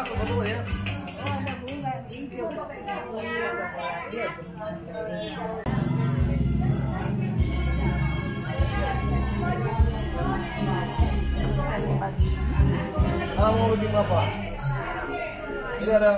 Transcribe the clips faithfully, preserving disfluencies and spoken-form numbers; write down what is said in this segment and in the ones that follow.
Kalau mau bikin apa? Ini ada.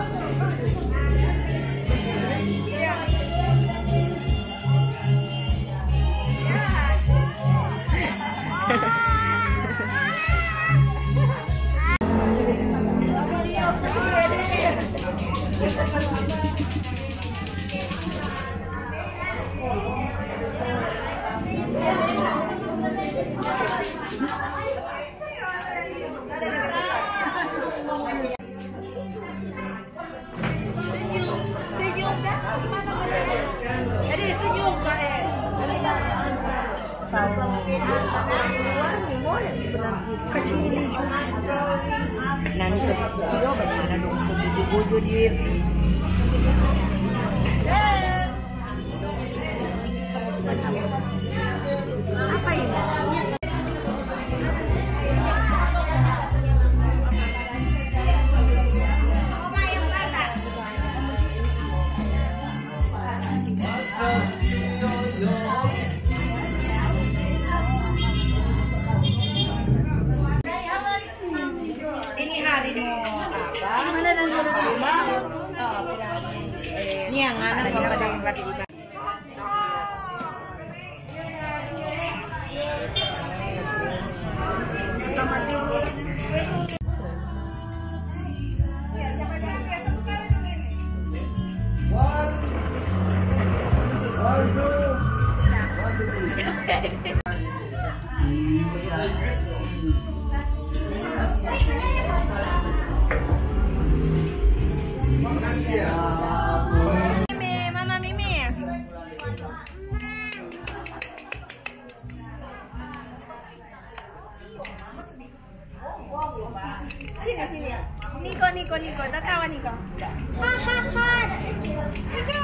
Kecil ini. Nanti video bagaimana dong buju-buju dia. Apa ini? Ini yang anak pada yang berarti ikan. Sama tinggi. Mama Mimi. Sini sini. Niko Niko Niko, tatawa Niko. Ha ha ha. Niko.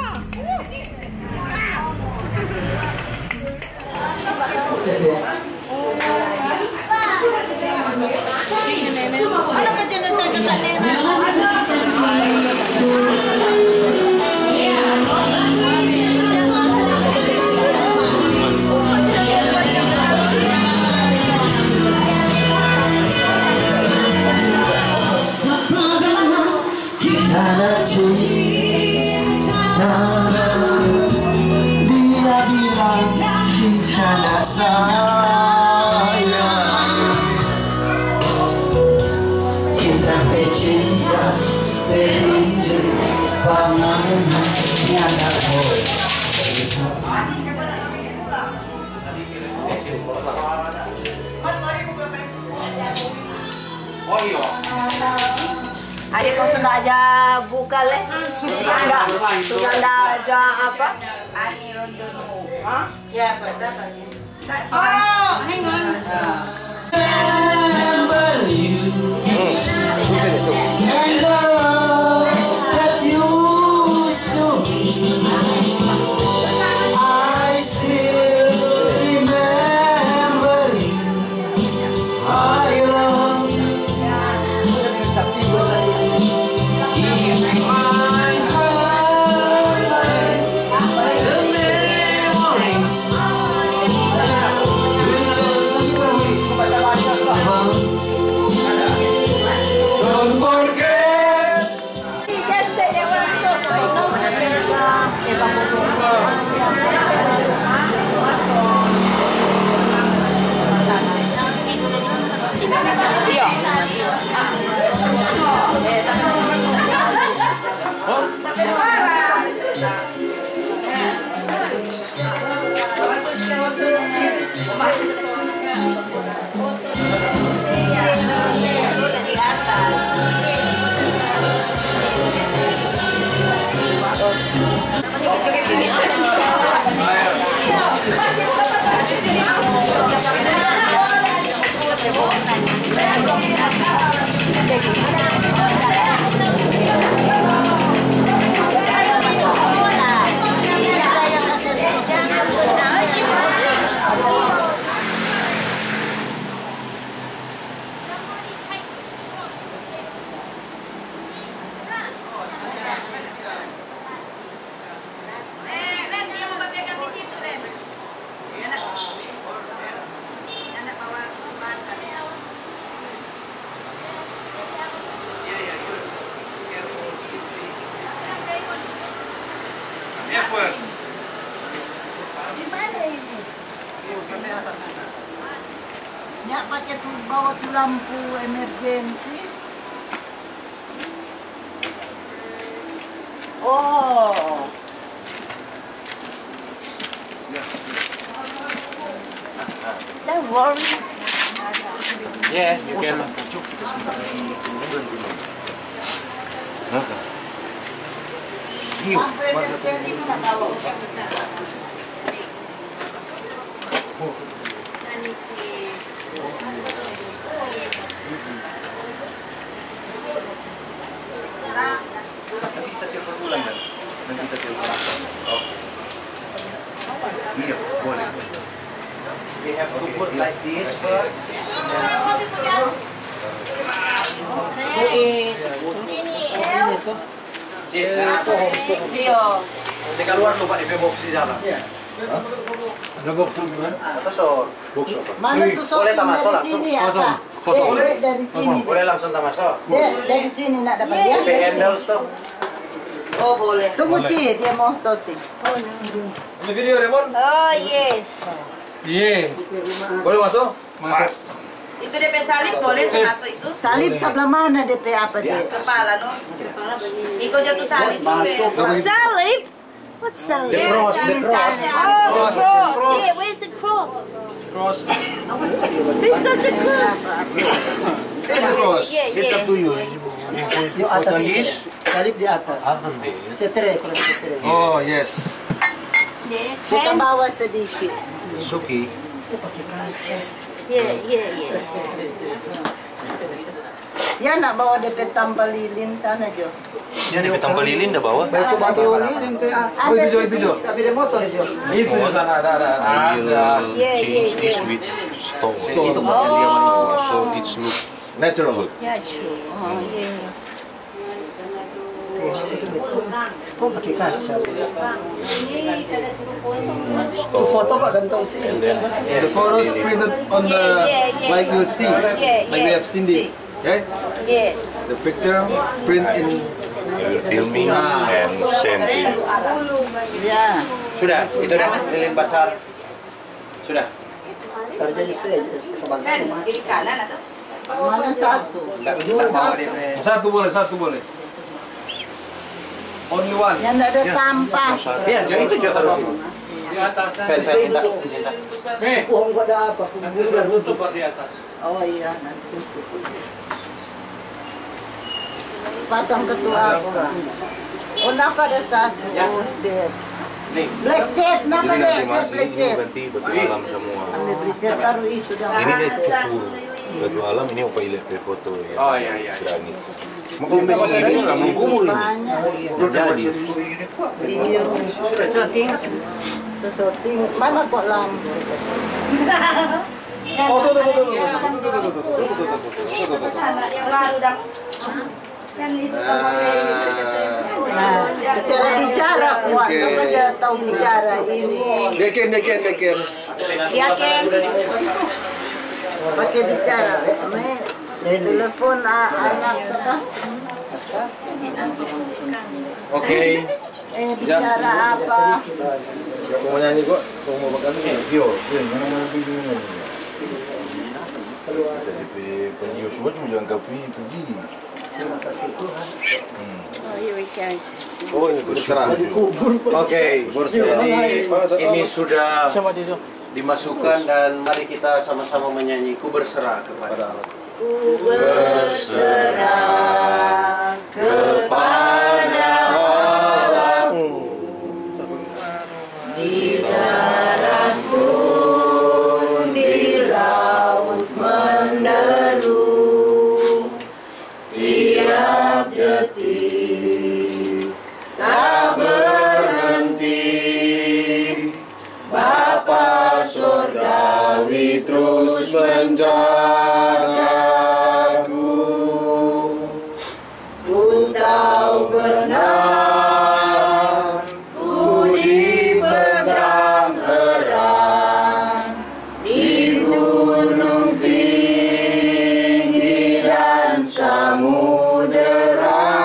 Ano ka dyan sa katanena? Dia bilang kisah sayang, kita pecinta perindu pangangan nyata kau. Oh iya. Adik kau sudah aja buka leh, sudah sudah aja apa? Hah? Ya bahasa apa? Oh, hang on. Remember you and love that used to be. I still remember you. I love you. bawa tuh lampu emergensi. Oh. Don't worry. Yeah, you can. Hiu. Lampu emergensi nak bawa. Nanti kita telepon ulang kan? Nanti kita telepon ulang. Oh. Iya, boleh. We have to put like this first. Saya keluar lupa di box di dalam. Ada box kan? Atau so? Box apa? Mana tuh Boleh tak masuk dari langsung? sini ya, Kosong. Pak? Kosong. Dek, dek, dari sini. Boleh langsung tak masuk? Dek, dari sini nak dapat dia. P handles tuh. Oh, boleh. Tunggu Ci, dia mau shooting. Ini video Remon? Oh, yes. Iya. Boleh masuk? Mas. Itu D P salib boleh sih masuk itu. Salib sebelah mana D P apa dia? Kepala no. Iko jatuh salib. Salib? What's salib? The cross, the cross. Oh, the Cross. cross. Yeah, where's the cross? Cross. Who's got the cross? Here's the cross. Yeah, It's yeah. up to you. Yung atas is, salib di atas. Setere, kurang setere. Oh, yes. Yeah, Kita ten. bawa sedikit. It's okay. Yeah, yeah, yeah. Ya nak bawa D P tambah lilin sana Jo. Yan, di tambah lilin dah bawa. Besok bato ni, yung kaya. Oh, itu Jo, itu Jo. Tapi dia motor siya. Itu Jo sana ada ada. Ada. Yeah, Change yeah, this yeah. with stone. Stone. Itu macam dia mana. So it's look Natural. Yeah, true. Oh, yeah. Kung pakai kaca. stone. Foto kok gantong sih. And then The photos printed on the, Yeah, yeah, yeah. like we'll see, Yeah, like we yeah. have seen it. Okay? Yeah. The picture print in. I will filming and sending. Ya. Sudah, itu dah lilin basar. Sudah. Terjadi saya sa bangka Kan, rumah. kiri kanan atau? Mana satu? Enggak kita bawa dia. Satu boleh, satu boleh. Only one. Yang ada tampang. Biar, ya itu juga terus ini. Fans saya minta. Kung kung ada apa, kung tutup. Oh iya nanti. Pasang ketua apa? Oh napa ada satu? Oh, jet. Nih. Black jet, napa Jadi deh? nanti mas, Black ini jet. ganti batu alam semua. Ambil black jet taruh itu dah. Ini lihat fuku. Batu alam ini apa lihat dari foto ya. Oh, iya, iya. Sedangit. Mau kumpul ini nggak mau kumul ini. Banyak. Jadi. Iya. Shooting. Shooting. Mana kok lampu? Oh, tuh, tuh, tuh, tuh, tuh, tuh, tuh, tuh, tuh, tuh, tuh, tuh, tuh, tuh. Yang baru dah. Nah, bicara-bicara kuat, Oke. sama dia tahu bicara ini. Deken, deken, deken. Yakin? Pakai bicara. Ini telepon a- anak saya. Oke. Eh bicara apa? Kau mau nyanyi kok? Kau mau makan ini? Yo, yang mana video ini? Jadi penyius buat cuma jalan kapi pergi. Terima kasih Tuhan. Oh, here we go. Oh, ini berserah. Oke, bos. Jadi ini sudah dimasukkan dan mari kita sama-sama menyanyi Ku Berserah kepada Allah. Ku berserah kepada di darat pun di laut menderu tiap detik tak berhenti Bapa surgawi terus menjagaku ku tahu benar ku dipegang erat di gunung pinggiran samudera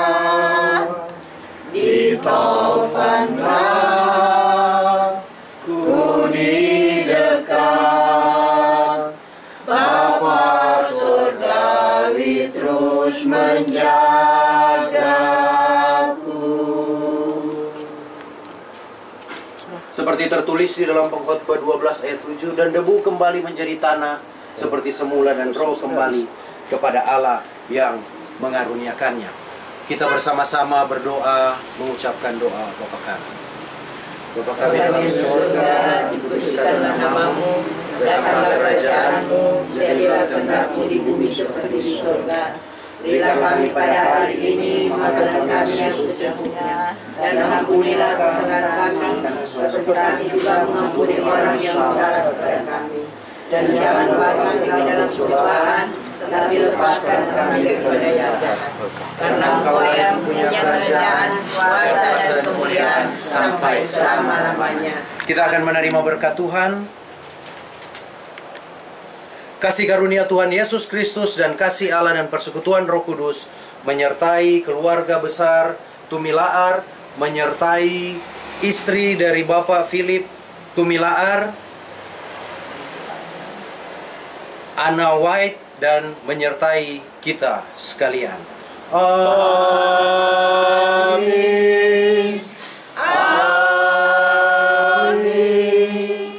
di taufan ras ku di dekat Bapa menjagaku. Seperti tertulis di dalam Pengkhotbah dua belas ayat tujuh, dan debu kembali menjadi tanah seperti semula, dan roh kembali kepada Allah yang mengaruniakannya. Kita bersama-sama berdoa, mengucapkan doa Bapa kami. Bapa kami dalam surga, dikuduskanlah namamu, datanglah kerajaanmu, jadilah kehendakmu di bumi seperti di surga. Berikan kami pada hari ini makanan kami yang secukupnya, dan ampunilah kesalahan kami, seperti kami juga mengampuni orang yang bersalah kepada kami. Dan jangan bawa kami dalam cobaan, tetapi lepaskan kami daripada yang jahat. Karena Engkau yang punya kerajaan, kuasa dan kemuliaan sampai selama-lamanya. Kita akan menerima berkat Tuhan. Kasih karunia Tuhan Yesus Kristus dan kasih Allah dan persekutuan Roh Kudus menyertai keluarga besar Tumilaar, menyertai istri dari Bapak Philip Tumilaar, Anna White, dan menyertai kita sekalian. Amin. Amin.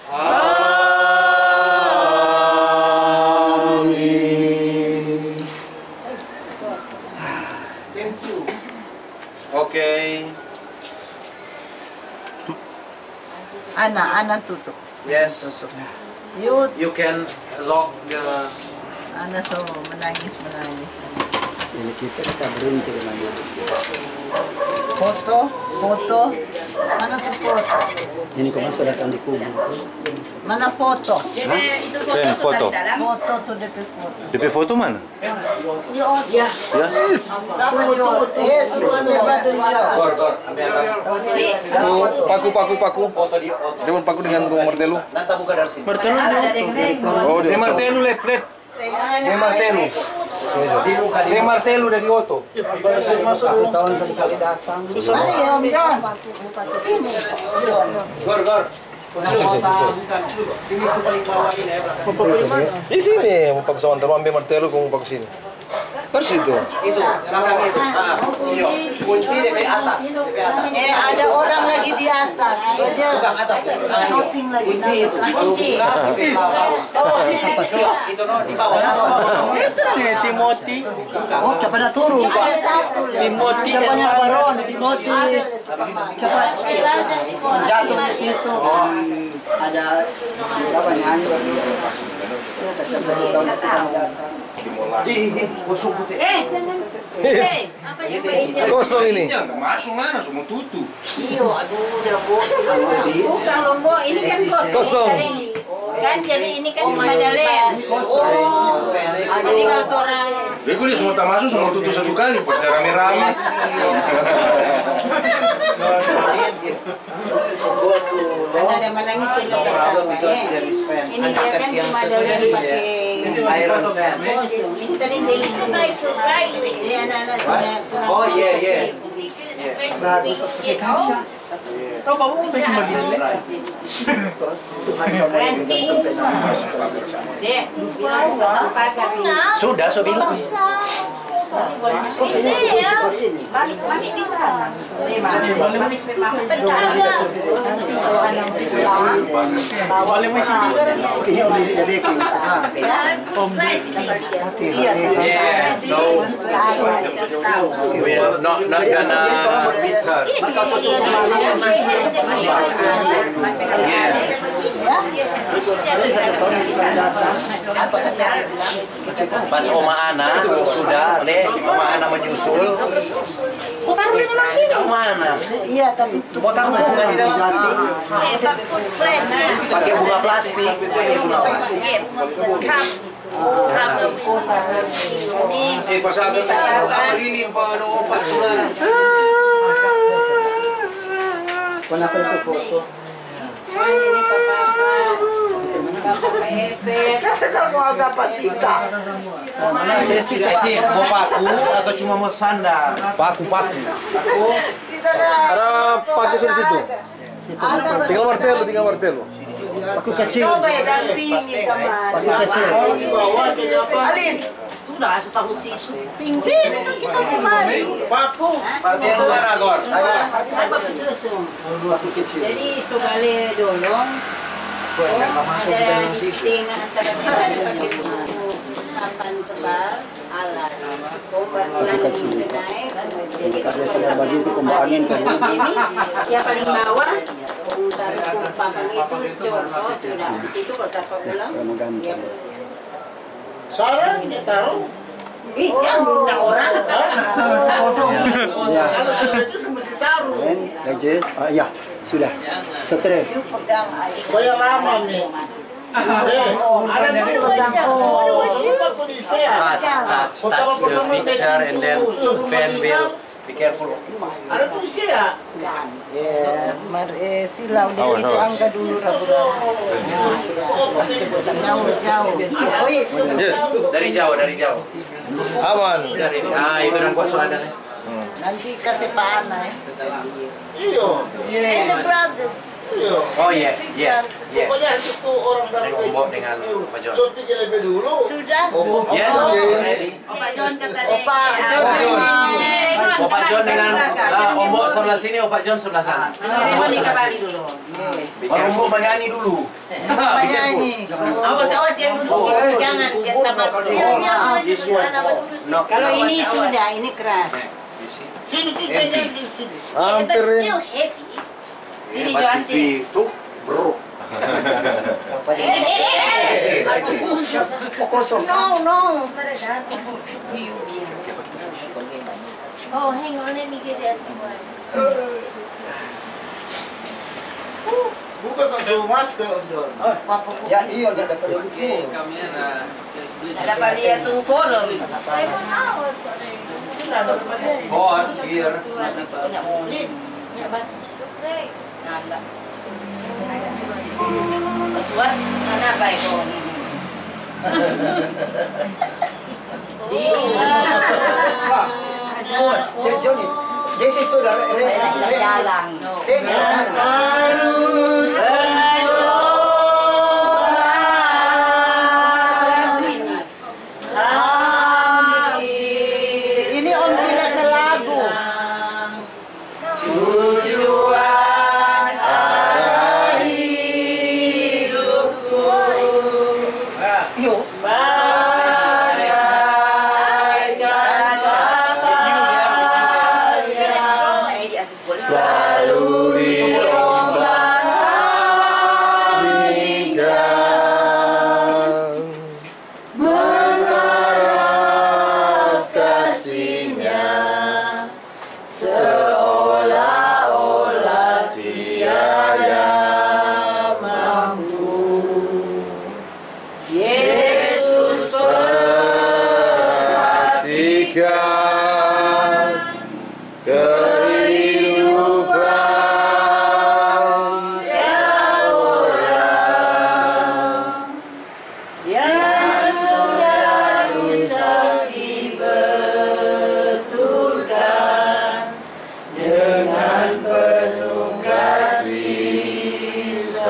Amin. Thank you. Oke. Ana, Ana tutup. Yes. You, You can lock the. Ana so menangis menangis. Ini kita kita berhenti dengan Foto, foto. Mana tuh foto? ini kok masa datang di kubur. Mana foto? Itu Sen, foto. Foto tuh D P foto. D P foto mana? Ya. Ya. Sama yo. Eh, suruh ambil batu dia. Gor, gor, ambil Tuh, paku, paku, paku. foto di foto. Dia mau paku dengan martelo. Nanti buka dari sini. Oh, dia martelo, lep, lep. Dia martelo. Dibuka di Dia martelo dari Otto. Tahun sekali datang. Mana ya Om John? Sini. Gor, gor. Di sini, mau paku sama teman ambil martelo, kamu paku sini. Terus itu. Itu, belakang itu. Ah, iyo. Kunci D P atas, D P atas. Eh, ada orang lagi di atas. Dia Bukan atas ya. shooting lagi. Kunci itu. Kunci. D P bawah. Itu no di bawah. Timothy. Oh, cepat dah turun, Pak. Ada satu. Timothy Cepatnya Baron, Timothy. Ada. Cepat. Jatuh di situ. Ada berapa nyanyi baru. Ya, kasih satu tahun itu kami datang. Ih, ih, kosong putih. Eh, jangan. Eh, apa yang baiknya? Kosong ini. Masuk mana? Semua tutup. Iyo, aduh, udah bosan. Bukan lombok, ini kan kosong. Kosong. Kan jadi ini kan cuma jalan. Kosong. Jadi kalau orang Jadi kalau dia semua tak masuk, semua tutup satu kali. Pas ada rame-rame. ada menangis tuh ini dia kan cuma jalan pakai Iron fan. ini tadi dia ini anak-anak sudah. Oh, iya, iya. Bagus pakai kaca. Kau bawa untuk begini. Tuhan sama yang berikan kebenaran. Dek, bilang pasang pagar ini. Sudah, so bilang. Ini ya. Balik balik di sana. Boleh masih Ini om diri dari baking sana. Yeah, so we're not not gonna meet her. Yeah. Pas Oma Ana sudah, Le, Oma Ana menyusul. Taruh di dalam sini. Oma Ana. Iya, tapi Mau taruh bunga di dalam sini. Pakai bunga plastik. Pakai bunga plastik. Eh, pas ada apa lilin pa ano pa sudah. Pernah foto. semua agak patika. Mana Jesse Ceci, mau paku atau cuma mau sandal? Paku, paku. Paku. Ada paku di situ. Tinggal martelo, tinggal martelo. Aku kecil. Coba ya dampingi kemana? Aku kecil. Alin, Sudah setahun sih. Pingsin itu kita kembali. Paku. Partai yang mana, Gor? Apa susu? Jadi sugale dolong. Ada di tengah antara pakai buku papan tebal alas. Obat kecil. Karena sudah bagi itu pembagian kan. Yang paling bawah taruh papan itu contoh sudah. Di situ kalau siapa pulang dia Sekarang ditaruh. Ih, jangan orang. Ya. Kalau sudah itu mesti taruh. Dan Regis, ah, ya sudah. Setelah. Pegang air. Supaya lama nih. Eh, ada tuh. Sempat polisi ya. Touch, touch, touch the picture and then fan will be careful. Ada polisi ya. Ya, mar eh, silau dia itu angka dulu ragu-ragu. Jauh-jauh. Oh iya, Yes. Dari jauh, dari jauh. Aman. Dari ah itu dan kuat suara. nanti kasih panah ya. Iya. And the brothers. Iya. Oh iya, iya, iya. Pokoknya itu orang dari Dengan Ombok dengan Pak John. Sopi lebih dulu. Sudah. Ya, ready. Opa John kata dia. Opa John. Opa John dengan ah, Ombok sebelah sini, Opa John sebelah sana. Mau nikah Bali dulu. Orang Ombok menyanyi dulu. Penyanyi. Awas-awas yang dulu. Jangan kita masuk. No. Kalau ini sudah, ini keras. Sini sini sini sini. Hampir But ini. still heavy. Ini Johan itu bro. No, no. Oh, hang on, let me get that one. Buka kalau masker John. Ya iya enggak dapat buku. Ada Bali itu forum. Oh, here. Pasuan, mana apa itu? Ya Johnny. Jesse sudah re re Jalan. ke sana. Ini om pilih ke lagu. Iyo. Selalu diombang-ambingkan mengarah kasihnya seolah-olah tiada mampu. Yesus perhatikan kehidupan setiap orang yang sudah rusak dibetulkan dengan penuh kasih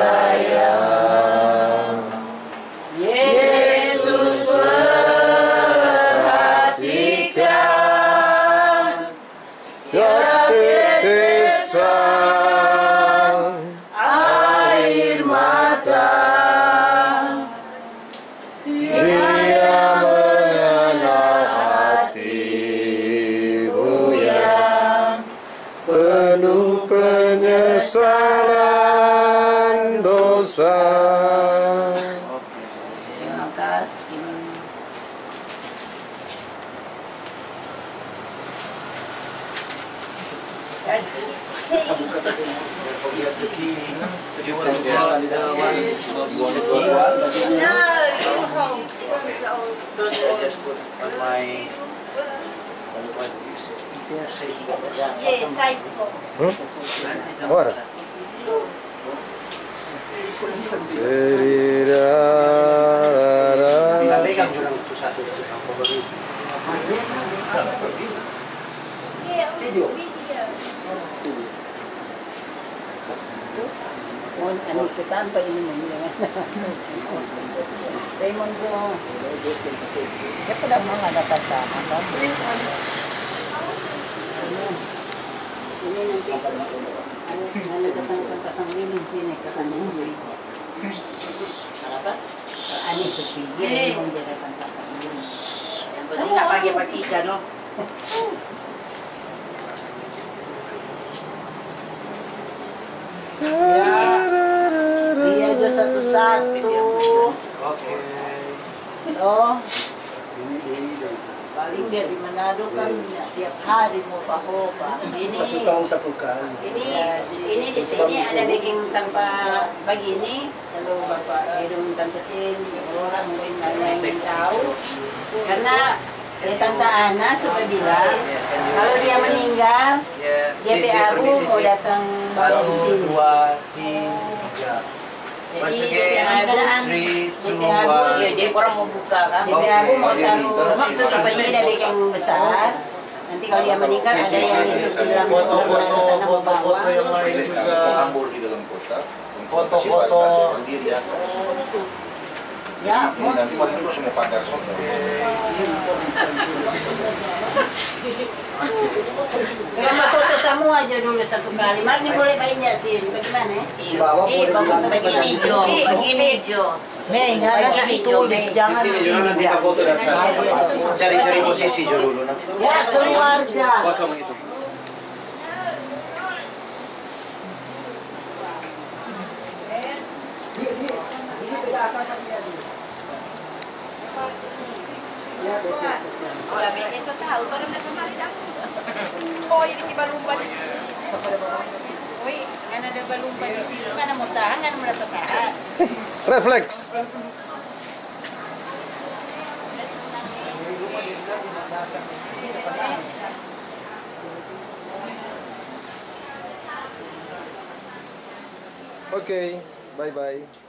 sayang. Yesus perhatikan setiap tetesan air mata. Dia mengenal hatimu yang penuh penyesalan dosa. Terima kasih. No, you hold. Just put on my Yes, I Agora. Bisa pegang jurang itu satu jurang pemberi. video. Oh, ano, kitaan pa ini mo. Raymond ko. Ito daw mga nakasama. Ini nanti ano datang ke pasang ini sini ke sana sini. Apa? Ani sepigi Raymond dia datang ke pasang ini. Yang penting nggak pagi-pagi kan, no? Ya, dia aja satu-satu. Oke. Oh, paling dia di Manado kan ya, tiap hari mau pahoba. Ini satu kali. ini ini di sini ada baking tanpa begini, lalu bapak hidung tanpa sin orang mungkin banyak yang tahu karena ya Tante Ana sudah bilang kalau dia meninggal dia P A Bu mau datang bawa di sini. dua, tiga. Once Jadi again, keadaan three, two, D P A Bu one. ya jadi orang mau buka kan. D P A Bu mau taruh waktu tempatnya ada baking besar. Nanti kalau dia meninggal ada yang masuk di dalam Foto-foto, sana mau bawa. foto-foto yang lain juga. Ambul di dalam kota. Foto-foto. Sendiri ya. Ya, Ini nanti paling terus semua pagar soto. Kalau foto semua aja dulu satu kali. Mari boleh banyak sih. Bagaimana ya? Bawa Eh, boleh bagus bilang begini Jo, begini Jo. Hei, nggak ada ditulis, Di jangan sini juga nanti kita foto dan saya cari-cari posisi Jo dulu nanti. ya keluarga. Kosong itu. Wala may isa tao, parang nagkamali lang. Oh, ini di balumba di sini. Uy, nga na balumba di sini. Nga na mutahan, nga na malatataan. Reflex. Okay, bye bye.